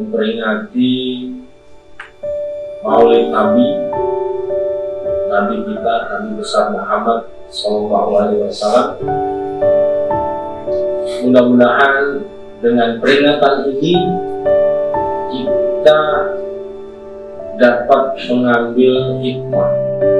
memperingati Maulid Nabi kita, Nabi besar Muhammad SAW. Mudah-mudahan dengan peringatan ini kita dapat mengambil hikmah.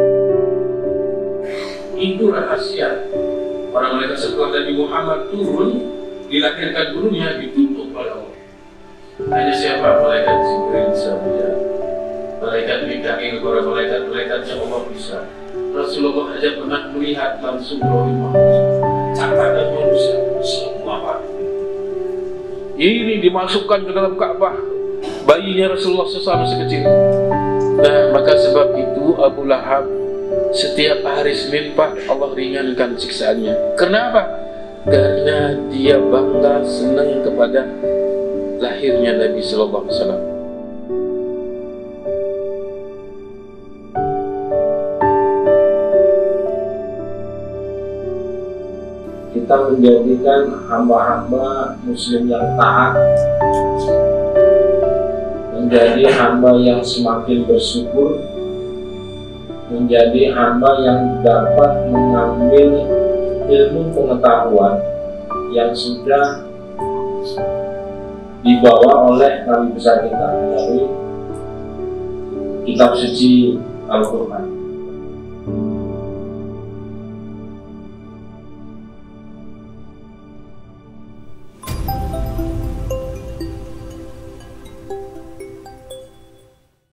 Itu rahasia para malaikat setelah Nabi Muhammad turun, dilahirkan dunia ditutup oleh Allah. Hanya siapa? Malaikat Jibril saja, malaikat Mikail, para malaikat-malaikatnya Allah bisa. Rasulullah saja pernah melihat langsung roh manusia, catatan manusia, semua Pak. Ini dimasukkan ke dalam Ka'bah, bayinya Rasulullah SAW masih kecil. Nah, maka sebab itu Abu Lahab setiap hari Senin Pak, Allah ringankan siksaannya. Kenapa? Karena dia bangga, senang kepada lahirnya Nabi Sallallahu Alaihi Wasallam. Kita menjadikan hamba-hamba Muslim yang taat menjadi hamba yang semakin bersyukur, menjadi hamba yang dapat mengambil ilmu pengetahuan yang sudah dibawa oleh Nabi besar kita melalui kitab suci Al-Quran.